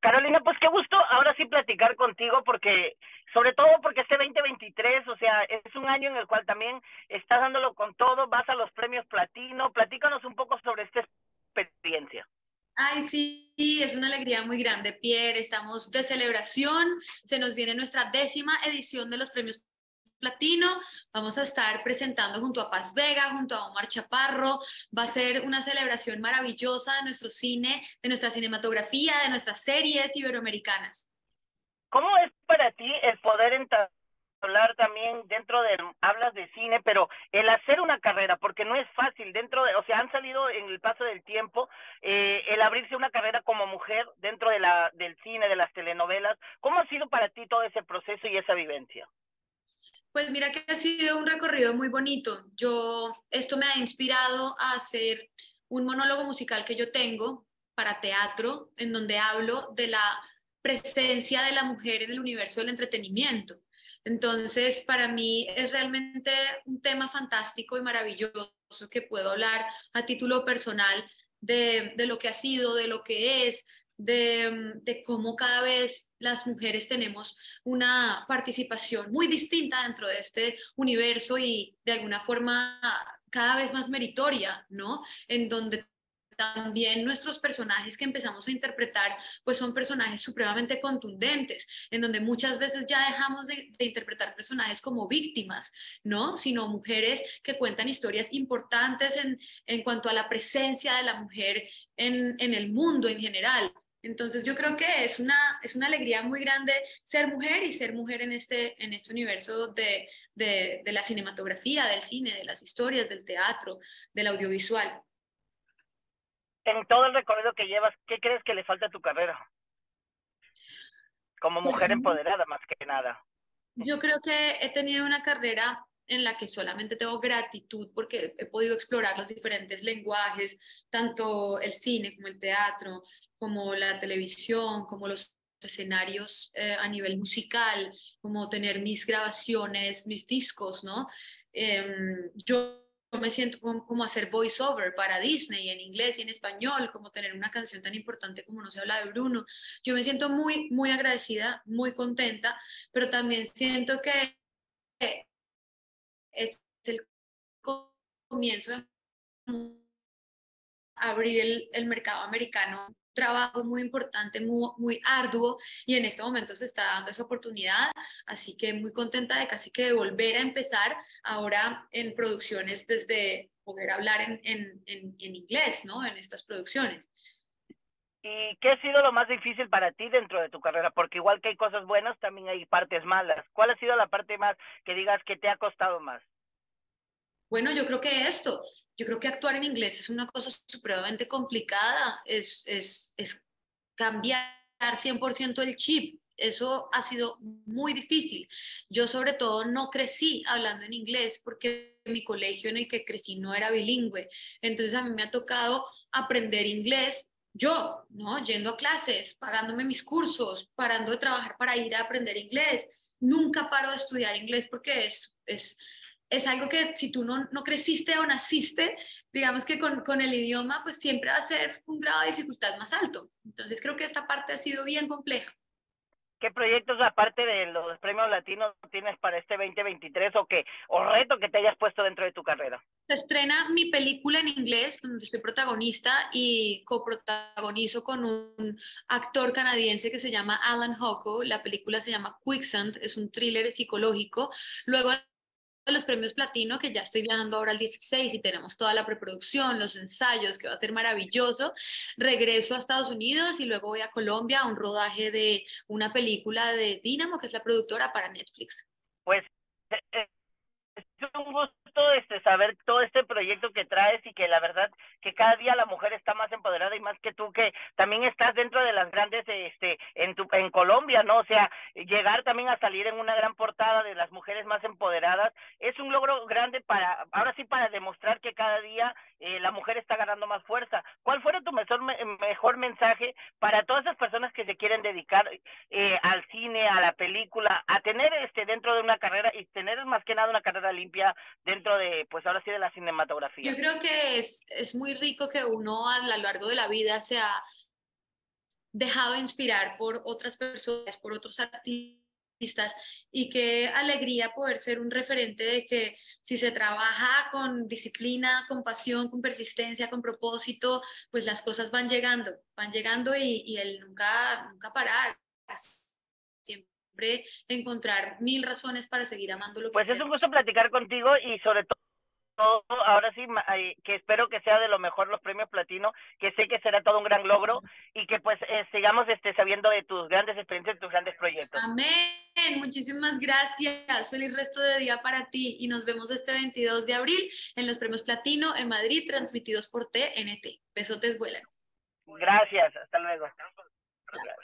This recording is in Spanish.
Carolina, pues qué gusto ahora sí platicar contigo porque, sobre todo porque este 2023, o sea, es un año en el cual también estás dándolo con todo, vas a los premios Platino, platícanos un poco sobre esta experiencia. Ay, sí, sí, es una alegría muy grande, Pierre. Estamos de celebración. Se nos viene nuestra 10ª edición de los premios Platino. Vamos a estar presentando junto a Paz Vega, junto a Omar Chaparro. Va a ser una celebración maravillosa de nuestro cine, de nuestra cinematografía, de nuestras series iberoamericanas. ¿Cómo es para ti el poder entablar también dentro de, hablas de cine, pero el hacer una carrera, porque no es fácil dentro de, o sea, han salido en el paso del tiempo, el abrirse una carrera como mujer dentro de del cine, de las telenovelas, ¿cómo ha sido para ti todo ese proceso y esa vivencia? Pues mira que ha sido un recorrido muy bonito. Esto me ha inspirado a hacer un monólogo musical que yo tengo para teatro, en donde hablo de la presencia de la mujer en el universo del entretenimiento. Entonces, para mí es realmente un tema fantástico y maravilloso que puedo hablar a título personal de lo que ha sido, de lo que es, de cómo cada vez las mujeres tenemos una participación muy distinta dentro de este universo y de alguna forma cada vez más meritoria, ¿no? En donde también nuestros personajes que empezamos a interpretar, pues son personajes supremamente contundentes, en donde muchas veces ya dejamos de interpretar personajes como víctimas, ¿no? Sino mujeres que cuentan historias importantes en cuanto a la presencia de la mujer en el mundo en general. Entonces yo creo que es una alegría muy grande ser mujer y ser mujer en este universo de la cinematografía, del cine, de las historias, del teatro, del audiovisual. En todo el recorrido que llevas, ¿qué crees que le falta a tu carrera? Como Pues mujer empoderada más que nada. yo creo que he tenido una carrera en la que solamente tengo gratitud porque he podido explorar los diferentes lenguajes, tanto el cine como el teatro, como la televisión, como los escenarios a nivel musical, como tener mis grabaciones, mis discos, ¿no? Yo me siento como hacer voiceover para Disney en inglés y en español, como tener una canción tan importante como No se habla de Bruno. Yo me siento muy, muy agradecida, muy contenta, pero también siento que es el comienzo de abrir el mercado americano, un trabajo muy importante, muy, muy arduo, y en este momento se está dando esa oportunidad, así que muy contenta de casi que volver a empezar ahora en producciones desde poder hablar en inglés, ¿no? En estas producciones. ¿Y qué ha sido lo más difícil para ti dentro de tu carrera? Porque igual que hay cosas buenas, también hay partes malas. ¿Cuál ha sido la parte más que digas que te ha costado más? Bueno, yo creo que actuar en inglés es una cosa supremamente complicada, es cambiar 100% el chip. Eso ha sido muy difícil. Yo sobre todo no crecí hablando en inglés porque mi colegio en el que crecí no era bilingüe. Entonces a mí me ha tocado aprender inglés yo, ¿no? Yendo a clases, pagándome mis cursos, parando de trabajar para ir a aprender inglés. Nunca paro de estudiar inglés porque es algo que si tú no creciste o naciste, digamos que con el idioma, pues siempre va a ser un grado de dificultad más alto. Entonces creo que esta parte ha sido bien compleja. ¿Qué proyectos, aparte de los premios latinos, tienes para este 2023 o qué? O reto que te hayas puesto dentro de tu carrera? Se estrena mi película en inglés, donde soy protagonista y coprotagonizo con un actor canadiense que se llama Alan Hocko. La película se llama Quicksand, es un thriller psicológico. Luego de los premios Platino, que ya estoy viajando ahora al 16 y tenemos toda la preproducción, los ensayos, que va a ser maravilloso. Regreso a Estados Unidos y luego voy a Colombia a un rodaje de una película de Dynamo, que es la productora para Netflix. Pues es un gusto saber todo este proyecto que traes y que la verdad que cada día la mujer está más empoderada y más que tú que también estás dentro de las grandes en Colombia, ¿no? O sea, llegar también a salir en una gran portada de las mujeres más empoderadas es un logro grande para ahora sí para demostrar que cada día la mujer está ganando más fuerza. ¿Cuál fuera tu mejor mensaje para todas esas personas que se quieren dedicar al cine, a la película, a tener dentro de una carrera y tener más que nada una carrera limpia dentro de, pues ahora sí, de la Yo cinematografía? creo que es muy rico que uno a lo largo de la vida sea dejado inspirar por otras personas, por otros artistas, y qué alegría poder ser un referente de que si se trabaja con disciplina, con pasión, con persistencia, con propósito, pues las cosas van llegando y el nunca parar, siempre encontrar mil razones para seguir amando lo que Pues es un gusto hacemos. platicar contigo y sobre todo ahora sí, que espero que sea de lo mejor los premios platino, que sé que será todo un gran logro y que pues sigamos sabiendo de tus grandes experiencias, de tus grandes proyectos. Amén. Muchísimas gracias. Feliz resto de día para ti y nos vemos este 22 de abril en los premios Platino en Madrid, transmitidos por TNT. Besotes vuelan. Gracias, hasta luego. Chao.